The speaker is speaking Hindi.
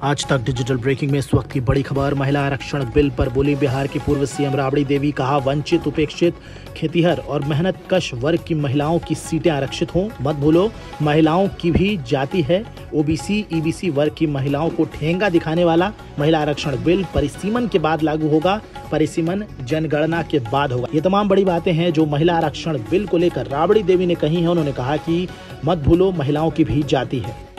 आज तक डिजिटल ब्रेकिंग में इस वक्त की बड़ी खबर। महिला आरक्षण बिल पर बोली बिहार की पूर्व सीएम राबड़ी देवी। कहा, वंचित, उपेक्षित, खेतिहर और मेहनतकश वर्ग की महिलाओं की सीटें आरक्षित हों। मत भूलो, महिलाओं की भी जाति है। ओबीसी, ईबीसी वर्ग की महिलाओं को ठेंगा दिखाने वाला महिला आरक्षण बिल परिसीमन के बाद लागू होगा। परिसीमन जनगणना के बाद होगा। ये तमाम बड़ी बातें हैं जो महिला आरक्षण बिल को लेकर राबड़ी देवी ने कही है। उन्होंने कहा कि मत भूलो, महिलाओं की भी जाति है।